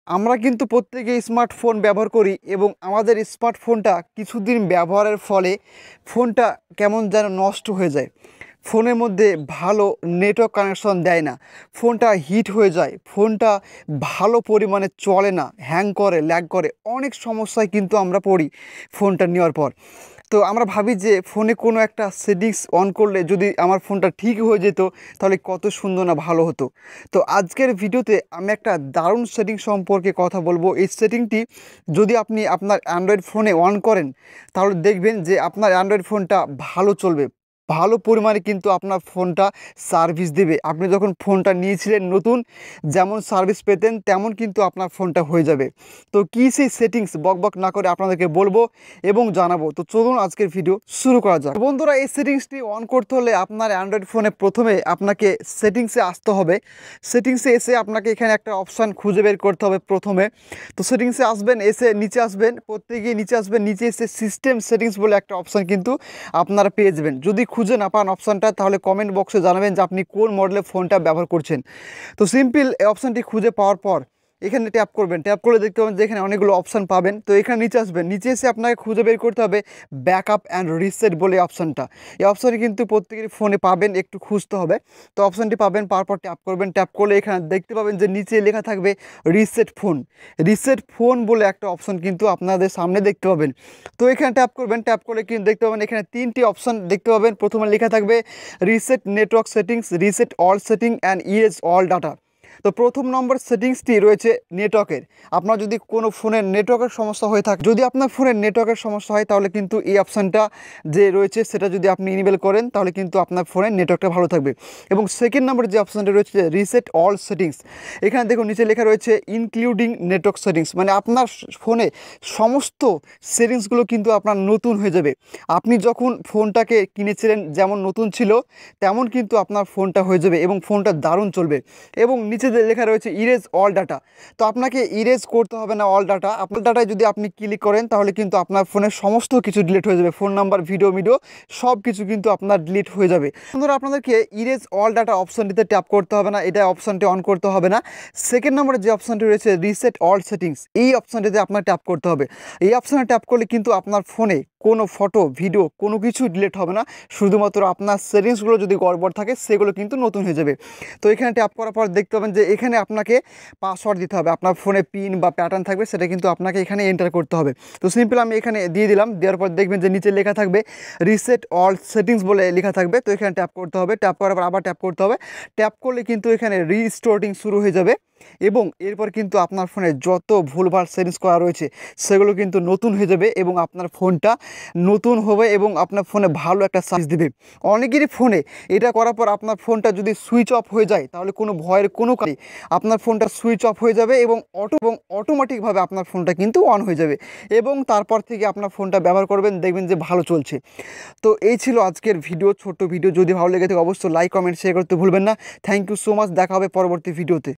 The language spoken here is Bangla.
আমরা কিন্তু প্রত্যেকেই স্মার্টফোন ব্যবহার করি এবং আমাদের স্মার্টফোনটা কিছুদিন ব্যবহারের ফলে ফোনটা কেমন যেন নষ্ট হয়ে যায়। ফোনের মধ্যে ভালো নেটওয়ার্ক কানেকশন দেয় না, ফোনটা হিট হয়ে যায়, ফোনটা ভালো পরিমাণে চলে না, হ্যাং করে, ল্যাগ করে, অনেক সমস্যায় কিন্তু আমরা পড়ি ফোনটা নেওয়ার পর। তো আমরা ভাবি যে ফোনে কোনো একটা সেটিংস অন করলে যদি আমার ফোনটা ঠিক হয়ে যেত তাহলে কত সুন্দর না ভালো হতো। তো আজকের ভিডিওতে আমি একটা দারুণ সেটিং সম্পর্কে কথা বলবো। এই সেটিংটি যদি আপনি আপনার অ্যান্ড্রয়েড ফোনে অন করেন তাহলে দেখবেন যে আপনার অ্যান্ড্রয়েড ফোনটা ভালো চলবে, ভালো পরিমাণে কিন্তু আপনার ফোনটা সার্ভিস দেবে। আপনি যখন ফোনটা নিয়েছিলেন নতুন যেমন সার্ভিস পেতেন তেমন কিন্তু আপনার ফোনটা হয়ে যাবে। তো কী সেই সেটিংস বক না করে আপনাদেরকে বলবো এবং জানাবো। তো চলুন আজকের ভিডিও শুরু করা যাক। বন্ধুরা, এই সেটিংসটি অন করতে হলে আপনার অ্যান্ড্রয়েড ফোনে প্রথমে আপনাকে সেটিংসে আসতে হবে। সেটিংসে এসে আপনাকে এখানে একটা অপশান খুঁজে বের করতে হবে প্রথমে। তো সেটিংসে আসবেন, এসে নিচে আসবেন, প্রত্যেকেই নিচে আসবেন, নিচে এসে সিস্টেম সেটিংস বলে একটা অপশান কিন্তু আপনারা পেয়ে যাবেন। যদি খুঁজে না পান অপশানটা তাহলে কমেন্ট বক্সে জানাবেন যে আপনি কোন মডেলের ফোনটা ব্যবহার করছেন। তো সিম্পল এই অপশানটি খুঁজে পাওয়ার পর এখানে ট্যাপ করবেন, ট্যাপ করলে দেখতে পাবেন যে এখানে অনেকগুলো অপশান পাবেন। তো এখানে নিচে আসবেন, নিচে এসে আপনাকে খুঁজে বের করতে হবে ব্যাকআপ অ্যান্ড রিসেট বলে অপশানটা। এই অপশানটি কিন্তু প্রত্যেকেরই ফোনে পাবেন, একটু খুঁজতে হবে। তো অপশানটি পাবেন, পাওয়ার পর ট্যাপ করবেন, ট্যাপ করলে এখানে দেখতে পাবেন যে নিচে লেখা থাকবে রিসেট ফোন। রিসেট ফোন বলে একটা অপশান কিন্তু আপনাদের সামনে দেখতে পাবেন। তো এখানে ট্যাপ করবেন, ট্যাপ করলে কিন্তু দেখতে পাবেন এখানে তিনটি অপশান দেখতে পাবেন। প্রথমে লেখা থাকবে reset network settings, reset all setting and erase all data. তো প্রথম নম্বর সেটিংসটি রয়েছে নেটওয়ার্কের। আপনার যদি কোনো ফোনের নেটওয়ার্কের সমস্যা হয়ে থাকে, যদি আপনার ফোনের নেটওয়ার্কের সমস্যা হয় তাহলে কিন্তু এই অপশানটা যে রয়েছে সেটা যদি আপনি ইনেবল করেন তাহলে কিন্তু আপনার ফোনের নেটওয়ার্কটা ভালো থাকবে। এবং সেকেন্ড নম্বর যে অপশানটা রয়েছে রিসেট অল সেটিংস, এখানে দেখুন নিচে লেখা রয়েছে ইনক্লুডিং নেটওয়ার্ক সেটিংস, মানে আপনার ফোনে সমস্ত সেটিংসগুলো কিন্তু আপনার নতুন হয়ে যাবে। আপনি যখন ফোনটাকে কিনেছিলেন যেমন নতুন ছিল তেমন কিন্তু আপনার ফোনটা হয়ে যাবে এবং ফোনটা দারুণ চলবে। এবং নিচে লেখা রয়েছে ইরেজ অল ডাটা। তো আপনাকে ইরেজ করতে হবে না অল ডাটা। আপনার ডাটায় যদি আপনি ক্লিক করেন তাহলে কিন্তু আপনার ফোনের সমস্ত কিছু ডিলিট হয়ে যাবে, ফোন নাম্বার, ভিডিও সব কিছু কিন্তু আপনার ডিলিট হয়ে যাবে। বন্ধুরা, আপনাদেরকে ইরেজ অল ডাটা অপশানটিতে ট্যাপ করতে হবে না, এটা অপশানটি অন করতে হবে না। সেকেন্ড নম্বরে যে অপশানটি রয়েছে রিসেট অল সেটিংস, এই অপশানটিতে আপনার ট্যাপ করতে হবে। এই অপশানে ট্যাপ করলে কিন্তু আপনার ফোনে কোনো ফটো, ভিডিও কোনো কিছু ডিলিট হবে না, শুধুমাত্র আপনার সেটিংসগুলো যদি গড়বড় থাকে সেগুলো কিন্তু নতুন হয়ে যাবে। তো এখানে ট্যাপ করার পর দেখতে পাবেন যে এখানে আপনাকে পাসওয়ার্ড দিতে হবে। আপনার ফোনে পিন বা প্যাটার্ন থাকবে সেটা কিন্তু আপনাকে এখানে এন্টার করতে হবে। তো সিম্পল আমি এখানে দিয়ে দিলাম, দেওয়ার পর দেখবেন যে নিচে লেখা থাকবে রিসেট অল সেটিংস বলে লেখা থাকবে। তো এখানে ট্যাপ করতে হবে, ট্যাপ করার পর আবার ট্যাপ করতে হবে। ট্যাপ করলে কিন্তু এখানে রিস্টোরিং শুরু হয়ে যাবে এবং এরপর কিন্তু আপনার ফোনে যত ভুলভাল সেটিংস করা রয়েছে সেগুলো কিন্তু নতুন হয়ে যাবে এবং আপনার ফোনটা নতুন হবে এবং আপনার ফোনে ভালো একটা সার্ভিস দেবে। অনেকেরই ফোনে এটা করার পর আপনার ফোনটা যদি সুইচ অফ হয়ে যায় তাহলে কোনো ভয়ের কোনো কারণে আপনার ফোনটা সুইচ অফ হয়ে যাবে এবং অটোমেটিকভাবে আপনার ফোনটা কিন্তু অন হয়ে যাবে এবং তারপর থেকে আপনার ফোনটা ব্যবহার করবেন, দেখবেন যে ভালো চলছে। তো এই ছিল আজকের ভিডিও, ছোট্ট ভিডিও। যদি ভালো লেগে থাকে অবশ্যই লাইক, কমেন্ট, শেয়ার করতে ভুলবেন না। থ্যাংক ইউ সো মাচ, দেখা হবে পরবর্তী ভিডিওতে।